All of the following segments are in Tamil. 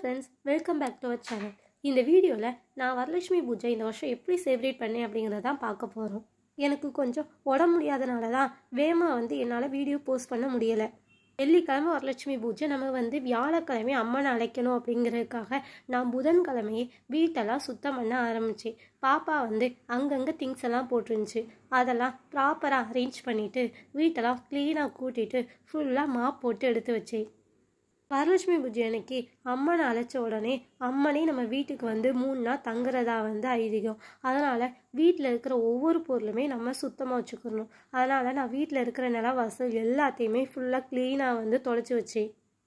Friends, welcome back to our channel. இந்த வீடியோவில் நான் வரலட்சுமி பூஜை இந்த வருஷம் எப்படி செலிப்ரேட் பண்ணேன் அப்படிங்கிறத தான் பார்க்க போகிறோம். எனக்கு கொஞ்சம் உடம்பு முடியாதனால தான் வேகமாக என்னால் வீடியோ போஸ்ட் பண்ண முடியலை. வெள்ளிக்கிழமை வரலட்சுமி பூஜை, நம்ம வியாழக்கிழமை அம்மனை அழைக்கணும் அப்படிங்கிறதுக்காக நான் புதன்கிழமையே வீட்டெல்லாம் சுத்தம் பண்ண ஆரம்பித்தேன். பாப்பா அங்கங்கே திங்ஸ் எல்லாம் போட்டுருந்துச்சு. அதெல்லாம் ப்ராப்பராக அரேஞ்ச் பண்ணிவிட்டு வீட்டெல்லாம் க்ளீனாக கூட்டிகிட்டு ஃபுல்லாக மாப் போட்டு எடுத்து வச்சேன். வரலட்சுமி பூஜை அன்னைக்கு அம்மனை அழைச்ச உடனே அம்மனே நம்ம வீட்டுக்கு 3 நாள் தங்குறதா ஐதீகம். அதனால் வீட்டில் இருக்கிற ஒவ்வொரு பொருளுமே நம்ம சுத்தமாக வச்சுக்கணும். அதனால் நான் வீட்டில் இருக்கிற நிலவாசல் எல்லாத்தையுமே ஃபுல்லாக க்ளீனாக தொடச்சி வச்சேன்.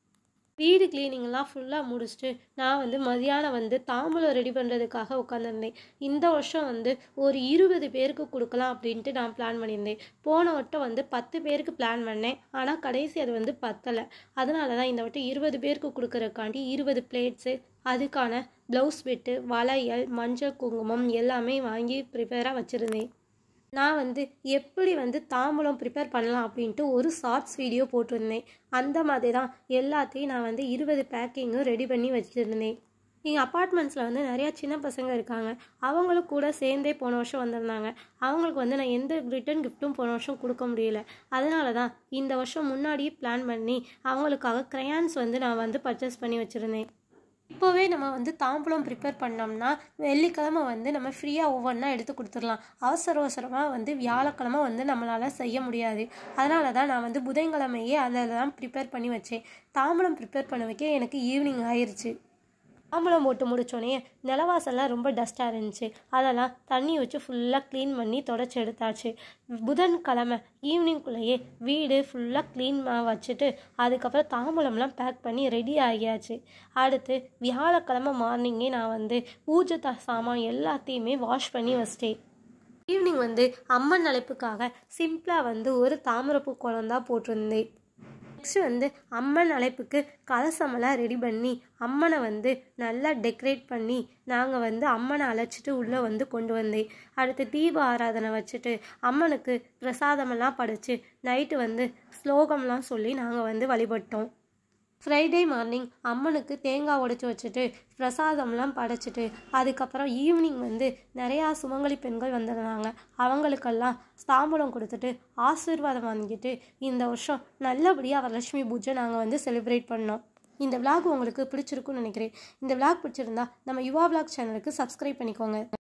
வீடு கிளீனிங்லாம் ஃபுல்லாக முடிச்சுட்டு நான் மதியானம் தாம்பூலம் ரெடி பண்ணுறதுக்காக உட்காந்துருந்தேன். இந்த வருஷம் ஒரு 20 பேருக்கு கொடுக்கலாம் அப்படின்ட்டு நான் பிளான் பண்ணியிருந்தேன். போன வட்டம் 10 பேருக்கு பிளான் பண்ணேன். ஆனால் கடைசி அது பத்தலை. அதனால தான் இந்த வட்டம் 20 பேருக்கு கொடுக்குறதுக்காண்டி 20 பிளேட்ஸு, அதுக்கான ப்ளவுஸ் பிட்டு, வளையல், மஞ்சள் குங்குமம் எல்லாமே வாங்கி ப்ரிப்பேராக வச்சுருந்தேன். நான் எப்படி தாம்பூலம் ப்ரிப்பேர் பண்ணலாம் அப்படின்ட்டு ஒரு ஷார்ட்ஸ் வீடியோ போட்டிருந்தேன். அந்த மாதிரி தான் எல்லாத்தையும் நான் 20 பேக்கிங்கும் ரெடி பண்ணி வச்சுருந்தேன். எங்கள் அப்பார்ட்மெண்ட்ஸில் நிறையா சின்ன பசங்க இருக்காங்க. அவங்களும் கூட சேர்ந்தே போன வருஷம் வந்திருந்தாங்க. அவங்களுக்கு நான் எந்த ரிட்டன் கிஃப்ட்டும் போன வருஷம் கொடுக்க முடியல. அதனால தான் இந்த வருஷம் முன்னாடியே பிளான் பண்ணி அவங்களுக்காக க்ரையான்ஸ் நான் பர்ச்சேஸ் பண்ணி வச்சுருந்தேன். இப்போவே நம்ம தாம்பூலம் ப்ரிப்பேர் பண்ணோம்னா வெள்ளிக்கிழமை நம்ம ஃப்ரீயாக ஒவ்வொன்றா எடுத்து கொடுத்துடலாம். அவசரமாக வியாழக்கிழமை நம்மளால் செய்ய முடியாது. அதனால தான் நான் புதன்கிழமையே அதெல்லாம் ப்ரிப்பேர் பண்ணி வச்சேன். தாம்பூலம் ப்ரிப்பேர் பண்ண வைக்க எனக்கு ஈவினிங் ஆயிடுச்சு. தாம்பூலம் போட்டு முடித்தோடனே நிலவாசல்லாம் ரொம்ப டஸ்ட்டாக இருந்துச்சு. அதெல்லாம் தண்ணி வச்சு ஃபுல்லாக க்ளீன் பண்ணி தொடச்சி எடுத்தாச்சு. புதன்கிழமை ஈவினிங்குள்ளேயே வீடு ஃபுல்லாக க்ளீனாக வச்சுட்டு அதுக்கப்புறம் தாம்பூலம்லாம் பேக் பண்ணி ரெடி ஆகியாச்சு. அடுத்து வியாழக்கிழமை மார்னிங்கே நான் பூஜை சாமான் எல்லாத்தையுமே வாஷ் பண்ணி வச்சிட்டேன். ஈவினிங் அம்மன் அழைப்புக்காக சிம்பிளாக ஒரு தாமரைப்பூ குளம் தான் போட்டிருந்தேன். நெக்ஸ்ட் அம்மன் அழைப்புக்கு கலசமெல்லாம் ரெடி பண்ணி அம்மனை நல்லா டெக்கரேட் பண்ணி நாங்கள் அம்மனை அழைச்சிட்டு உள்ளே கொண்டு வந்தேன். அடுத்து தீப ஆராதனை வச்சுட்டு அம்மனுக்கு பிரசாதமெல்லாம் படைச்சு நைட்டு ஸ்லோகம்லாம் சொல்லி நாங்கள் வழிபட்டோம். ஃப்ரைடே மார்னிங் அம்மனுக்கு தேங்காய் உடைச்சி வச்சுட்டு பிரசாதம்லாம் படைச்சிட்டு அதுக்கப்புறம் ஈவினிங் நிறையா சுமங்கலி பெண்கள் வந்திருந்தாங்க. அவங்களுக்கெல்லாம் தாம்பூலம் கொடுத்துட்டு ஆசீர்வாதம் வாங்கிட்டு இந்த வருஷம் நல்லபடியாக வரலட்சுமி பூஜை நாங்கள் செலிப்ரேட் பண்ணோம். இந்த விளாக் உங்களுக்கு பிடிச்சிருக்குன்னு நினைக்கிறேன். இந்த விளாக் பிடிச்சிருந்தா நம்ம யுவா விளாக் சேனலுக்கு சப்ஸ்கிரைப் பண்ணிக்கோங்க.